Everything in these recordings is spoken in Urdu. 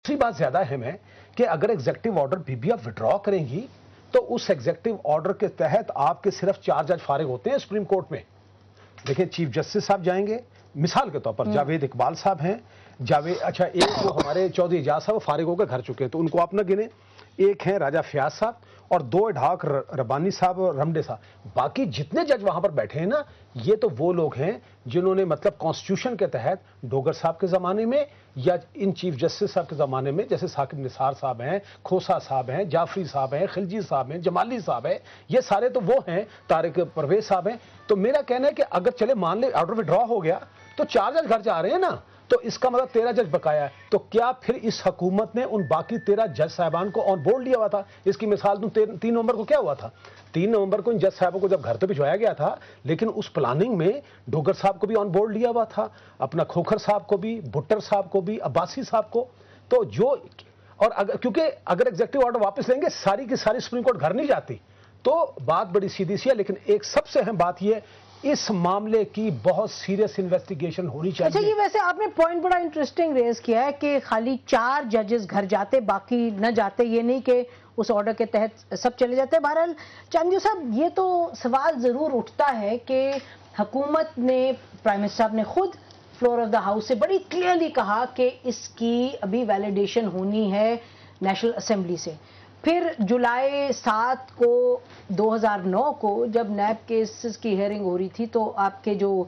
دوسری بات زیادہ اہم ہے کہ اگر ایگزیکٹو آرڈر بھی آپ وڈرا کریں گی تو اس ایگزیکٹو آرڈر کے تحت آپ کے صرف 4 جج فارغ ہوتے ہیں سپریم کورٹ میں. دیکھیں چیف جسٹس صاحب جائیں گے مثال کے طور پر جاوید اقبال صاحب ہیں, اچھا ایک جو ہمارے چودھری اعجاز صاحب فارغ ہو کے گھر چکے ہیں تو ان کو آپ نہ گنیں, ایک ہیں راجہ فیاض صاحب اور 2 اڈھاک ربانی صاحب اور رمڈے صاحب. باقی جتنے جج وہاں پر بیٹھے ہیں نا یہ تو وہ لوگ ہیں جنہوں نے مطلب کانسٹیٹیوشن کے تحت ڈوگر صاحب کے زمانے میں یا ان چیف جسٹس صاحب کے زمانے میں جیسے ثاقب نثار صاحب ہیں, کھوسا صاحب ہیں, جعفری صاحب ہیں, خلجی صاحب ہیں, جمالی صاحب ہیں, یہ سارے تو وہ ہیں, طارق پرویز صاحب ہیں. تو میرا کہنا ہے کہ اگر چلے مان لے آرڈر وڈرا ہو گیا تو 4 جج گھر جا رہے ہیں نا, تو اس کا مطلب 13 جج بقایا ہے. تو کیا پھر اس حکومت نے ان باقی 13 جج صاحبان کو آن بورڈ لیا ہوا تھا؟ اس کی مثال 3 نومبر کو کیا ہوا تھا؟ 3 نومبر کو ان جج صاحبوں کو جب گھر تو بھجوایا گیا تھا لیکن اس پلاننگ میں ڈوگر صاحب کو بھی آن بورڈ لیا ہوا تھا, اپنا کھوکھر صاحب کو بھی, بھٹر صاحب کو بھی, عباسی صاحب کو. تو جو اور کیونکہ اگر ایگزیکٹو آرڈر واپس لیں گے ساری کی ساری سپریم کورٹ گھر نہیں جاتی. تو بات بڑی سیدھی سی ہے, لیکن ایک سب سے اہم بات یہ اس معاملے کی بہت سیریس انویسٹیگیشن ہونی چاہیے. اچھا, یہ ویسے آپ نے پوائنٹ بڑا انٹرسٹنگ ریز کیا ہے کہ خالی 4 ججز گھر جاتے باقی نہ جاتے, یہ نہیں کہ اس آرڈر کے تحت سب چلے جاتے. بہرحال چاندیو صاحب یہ تو سوال ضرور اٹھتا ہے کہ حکومت نے, پرائم منسٹر صاحب نے خود فلور آف دا ہاؤس سے بڑی کلیئرلی کہا کہ اس کی ابھی ویلیڈیشن ہونی ہے نیشنل اسمبلی سے. پھر جولائی 7 کو 2009 کو جب نیب کیسز کی ہیئرنگ ہو رہی تھی تو آپ کے جو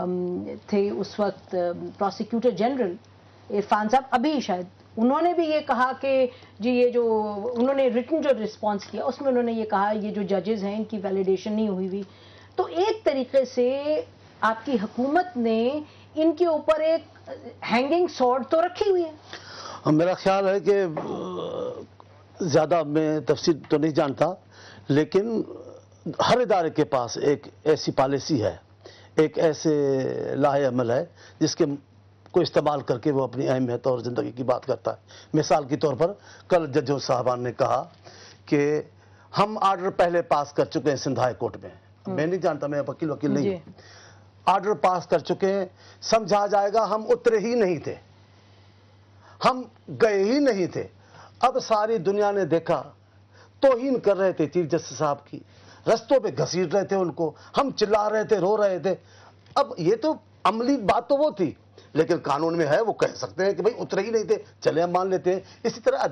تھے اس وقت پروسیکیوٹر جنرل عرفان صاحب, ابھی شاید انہوں نے بھی یہ کہا کہ جی یہ جو انہوں نے ریٹن جو رسپانس کیا اس میں انہوں نے یہ کہا یہ جو ججز ہیں ان کی ویلیڈیشن نہیں ہوئی. تو ایک طریقے سے آپ کی حکومت نے ان کے اوپر ایک ہینگنگ سورڈ تو رکھی ہوئی ہے. میرا خیال ہے کہ زیادہ میں تفصیل تو نہیں جانتا لیکن ہر ادارے کے پاس ایک ایسی پالیسی ہے, ایک ایسے لاہ عمل ہے جس کے کو استعمال کر کے وہ اپنی اہمیت اور زندگی کی بات کرتا ہے. مثال کے طور پر کل ججوں صاحبان نے کہا کہ ہم آرڈر پہلے پاس کر چکے ہیں سندھ ہائی کورٹ میں, میں نہیں جانتا, میں وکیل نہیں ہوں, آرڈر پاس کر چکے ہیں, سمجھا جائے گا ہم اترے ہی نہیں تھے, ہم گئے ہی نہیں تھے. اب ساری دنیا نے دیکھا, توہین کر رہے تھے چیف جسٹس صاحب کی, رستوں پہ گھسیٹ رہے تھے ان کو, ہم چلا رہے تھے, رو رہے تھے. اب یہ تو عملی بات تو وہ تھی لیکن قانون میں ہے, وہ کہہ سکتے ہیں کہ بھئی اترے ہی نہیں تھے, چلے ہم مان لیتے ہیں. اسی طرح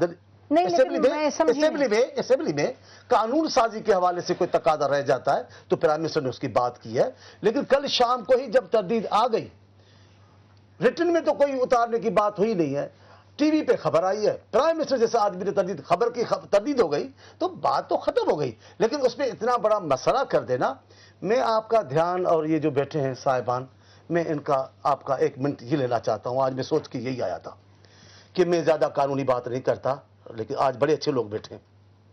اسمبلی میں قانون سازی کے حوالے سے کوئی تقاضا رہ جاتا ہے تو پرائم منسٹر نے اس کی بات کی ہے. لیکن کل شام کو ہی جب تردید آ گئی, ریٹن میں تو کوئی اتارنے کی بات ہوئی نہیں ہے, ٹی وی پہ خبر آئی ہے, پرائم منسٹر جیسے آدمی نے خبر کی تردید ہو گئی تو بات تو ختم ہو گئی. لیکن اس میں اتنا بڑا مسئلہ کر دینا, میں آپ کا دھیان اور یہ جو بیٹھے ہیں صاحبان, میں ان کا آپ کا 1 منٹ یہ لینا چاہتا ہوں. آج میں سوچ کے یہی آیا تھا کہ میں زیادہ قانونی بات نہیں کرتا لیکن آج بڑے اچھے لوگ بیٹھے ہیں.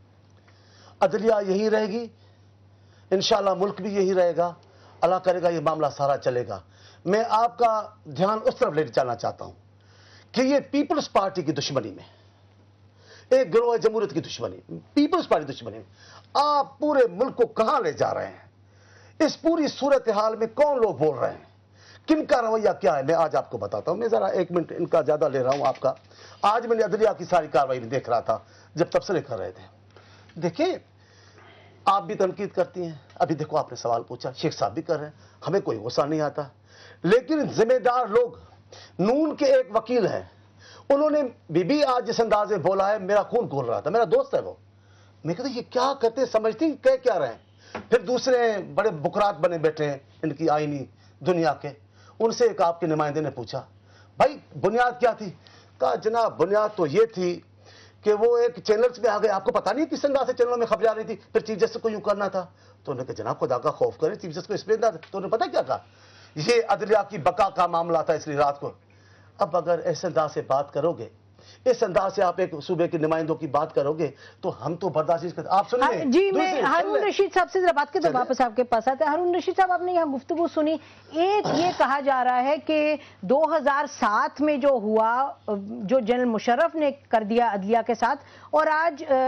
عدلیہ یہی رہے گی انشاءاللہ, ملک بھی یہی رہے گا, اللہ کرے گا یہ معاملہ سارا چلے گا. میں آپ کا دھیان اس طرف لے جانا چاہتا ہوں کہ یہ پیپلز پارٹی کی دشمنی میں, ایک گروہ جمہوریت کی دشمنی, پیپلز پارٹی دشمنی میں آپ پورے ملک کو کہاں لے جا رہے ہیں؟ اس پوری صورتحال میں کون لوگ بول رہے ہیں, کن کا رویہ کیا ہے؟ میں آج آپ کو بتاتا ہوں. میں ذرا 1 منٹ ان کا زیادہ لے رہا ہوں آپ کا. آج میں نے عدلیہ کی ساری کارروائی میں دیکھ رہا تھا جب تبصرے کر رہے تھے. دیکھیں آپ بھی تنقید کرتی ہیں, ابھی دیکھو آپ نے سوال پوچھا, شیخ صاحب بھی کر رہے ہیں, ہمیں کوئی غصہ نہیں آتا. لیکن ذمہ دار لوگ, نون کے ایک وکیل ہیں, انہوں نے بھی آج جس انداز میں بولا ہے میرا خون کھول رہا تھا, میرا دوست ہے وہ. میں کہتا یہ کیا کرتے ہیں, سمجھتی ہیں کہہ کیا رہے ہیں. پھر دوسرے بڑے بکرات بنے بیٹھے ہیں ان کی آئینی دنیا کے, ان سے ایک آپ کے نمائندے نے پوچھا بھائی بنیاد کیا تھی؟ کہا جناب بنیاد تو یہ تھی کہ وہ ایک چینلز میں آ گئے, آپ کو پتا نہیں کس انداز سے چینلوں میں خبر جا رہی تھی, پھر چیف جسٹس کو یوں کرنا تھا. تو انہوں نے کہا جناب خدا کا خوف کریں, چیف جسٹس کو اس پہ انداز. تو انہوں نے پتا کیا کہا, یہ عدلیہ کی بقا کا معاملہ تھا اس لیے رات کو. اب اگر اس انداز سے بات کرو گے, اس انداز سے آپ ایک صوبے کے نمائندوں کی بات کرو گے تو ہم تو برداشت نہیں کرتے. آپ سنیں جی, میں ہارون رشید صاحب سے ذرا بات کرتے ہیں, واپس آپ کے پاس آتے ہیں. ہارون رشید صاحب, آپ نے یہاں گفتگو سنی, ایک یہ کہا جا رہا ہے کہ 2007 میں جو ہوا, جو جنرل مشرف نے کر دیا عدلیہ کے ساتھ, اور آج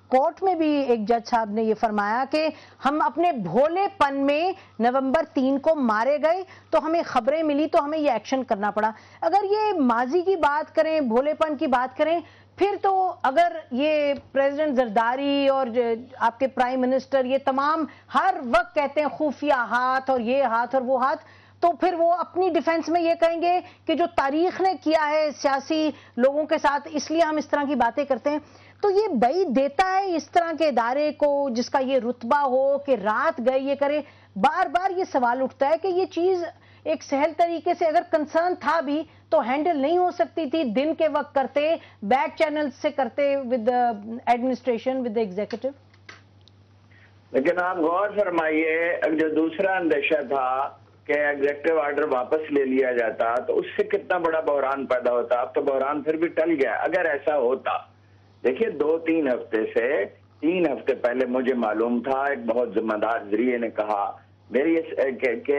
کورٹ میں بھی ایک جج صاحب نے یہ فرمایا کہ ہم اپنے بھولے پن میں نومبر 3 کو مارے گئے تو ہمیں خبریں ملی تو ہمیں یہ ایکشن کرنا پڑا. اگر یہ ماضی کی بات کریں، بھولے پن کی بات کریں، پھر تو اگر یہ پریزیڈنٹ زرداری اور آپ کے پرائم منسٹر یہ تمام ہر وقت کہتے ہیں خفیہ ہاتھ اور یہ ہاتھ اور وہ ہاتھ، تو پھر وہ اپنی ڈیفنس میں یہ کہیں گے کہ جو تاریخ نے کیا ہے سیاسی لوگوں کے ساتھ اس لیے ہم اس طرح کی باتیں کرتے ہیں. تو یہ بعید دیتا ہے اس طرح کے ادارے کو جس کا یہ رتبہ ہو کہ رات گئے یہ کرے. بار بار یہ سوال اٹھتا ہے کہ یہ چیز ایک سہل طریقے سے اگر کنسرن تھا بھی تو ہینڈل نہیں ہو سکتی تھی؟ دن کے وقت کرتے، بیک چینل سے کرتے ود ایڈمنسٹریشن ود ایگزیکٹو. لیکن آپ غور فرمائیے، جو دوسرا اندیشہ تھا کہ ایگزیکٹو آرڈر واپس لے لیا جاتا تو اس سے کتنا بڑا بحران پیدا ہوتا. اب تو بحران پھر بھی ٹل گیا. اگر ایسا ہوتا، دیکھیے 2-3 ہفتے سے 3 ہفتے پہلے مجھے معلوم تھا، ایک بہت ذمہ دار ذریعے نے کہا میری کہ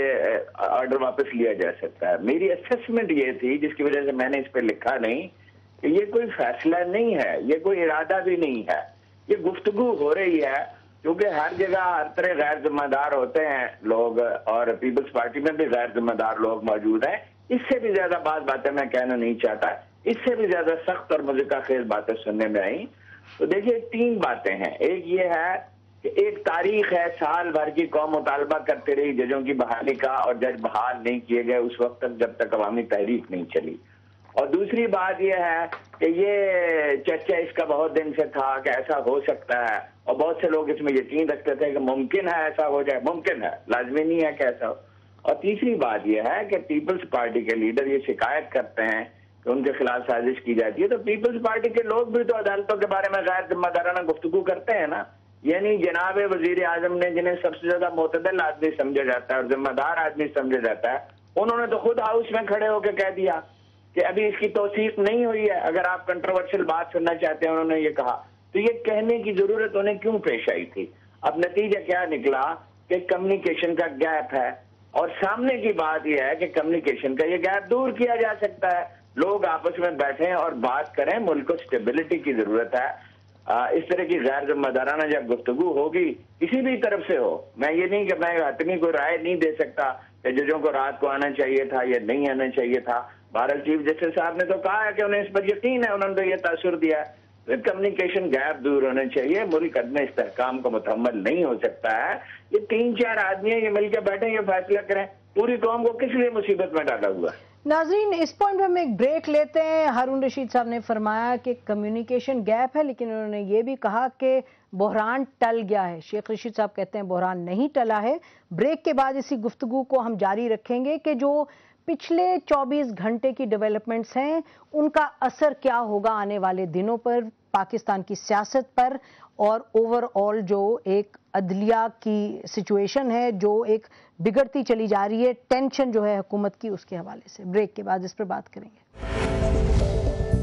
یہ آرڈر واپس لیا جا سکتا ہے. میری اسیسمنٹ یہ تھی، جس کی وجہ سے میں نے اس پہ لکھا نہیں، کہ یہ کوئی فیصلہ نہیں ہے، یہ کوئی ارادہ بھی نہیں ہے، یہ گفتگو ہو رہی ہے. کیونکہ ہر جگہ ہر طرح غیر ذمہ دار ہوتے ہیں لوگ، اور پیپلز پارٹی میں بھی غیر ذمہ دار لوگ موجود ہیں. اس سے بھی زیادہ باتیں میں کہنا نہیں چاہتا، اس سے بھی زیادہ سخت اور مذکر خیز باتیں سننے میں آئیں. تو دیکھیے 3 باتیں ہیں. ایک یہ ہے کہ ایک تاریخ ہے، سال بھر کی قوم مطالبہ کرتے رہی ججوں کی بحالی کا، اور جج بحال نہیں کیے گئے اس وقت تک جب تک عوامی تحریک نہیں چلی. اور دوسری بات یہ ہے کہ یہ چرچا اس کا بہت دن سے تھا کہ ایسا ہو سکتا ہے، اور بہت سے لوگ اس میں یقین رکھتے تھے کہ ممکن ہے ایسا ہو جائے، ممکن ہے، لازمی نہیں ہے کہ ایسا ہو. اور تیسری بات یہ ہے کہ پیپلز پارٹی کے لیڈر یہ شکایت کرتے ہیں کہ ان کے خلاف سازش کی جاتی ہے، تو پیپلز پارٹی کے لوگ بھی تو عدالتوں کے بارے میں غیر ذمہ دارانہ گفتگو کرتے ہیں نا. یعنی جناب وزیر اعظم نے، جنہیں سب سے زیادہ معتدل آدمی سمجھا جاتا ہے اور ذمہ دار آدمی سمجھا جاتا ہے، انہوں نے تو خود ہاؤس میں کھڑے ہو کے کہہ دیا کہ ابھی اس کی توثیق نہیں ہوئی ہے. اگر آپ کنٹروورشل بات سننا چاہتے ہیں، انہوں نے یہ کہا. تو یہ کہنے کی ضرورت انہیں کیوں پیش آئی تھی؟ اب نتیجہ کیا نکلا کہ کمیونیکیشن کا گیپ ہے، اور سامنے کی بات یہ ہے کہ کمیونیکیشن کا یہ گیپ دور کیا جا سکتا ہے. لوگ آپس میں بیٹھیں اور بات کریں. ملک کو سٹیبلٹی کی ضرورت ہے. اس طرح کی غیر ذمہ دارانہ جب گفتگو ہوگی کسی بھی طرف سے ہو، میں یہ نہیں کہ میں حتمی کوئی رائے نہیں دے سکتا کہ ججوں کو رات کو آنا چاہیے تھا یا نہیں آنا چاہیے تھا. بہرحال چیف جسٹس صاحب نے تو کہا ہے کہ انہیں اس پر یقین ہے، انہوں نے تو یہ تاثر دیا ہے. کمیونیکیشن گیپ دور ہونے چاہیے. ملک عدم استحکام کو مکمل نہیں ہو سکتا ہے. یہ 3-4 آدمی ہیں، یہ مل کے بیٹھیں، یہ فیصلہ کریں. پوری قوم کو کس لیے مصیبت میں ڈالا ہوا ہے؟ ناظرین، اس پوائنٹ پہ ہم ایک بریک لیتے ہیں. ہارون رشید صاحب نے فرمایا کہ کمیونیکیشن گیپ ہے، لیکن انہوں نے یہ بھی کہا کہ بحران ٹل گیا ہے. شیخ رشید صاحب کہتے ہیں بحران نہیں ٹلا ہے. بریک کے بعد اسی گفتگو کو ہم جاری رکھیں گے کہ جو پچھلے 24 گھنٹے کی ڈیولپمنٹس ہیں ان کا اثر کیا ہوگا آنے والے دنوں پر، پاکستان کی سیاست پر، اور اوور آل جو ایک عدلیہ کی سچویشن ہے جو ایک بگڑتی چلی جا رہی ہے، ٹینشن جو ہے حکومت کی، اس کے حوالے سے. بریک کے بعد اس پر بات کریں گے.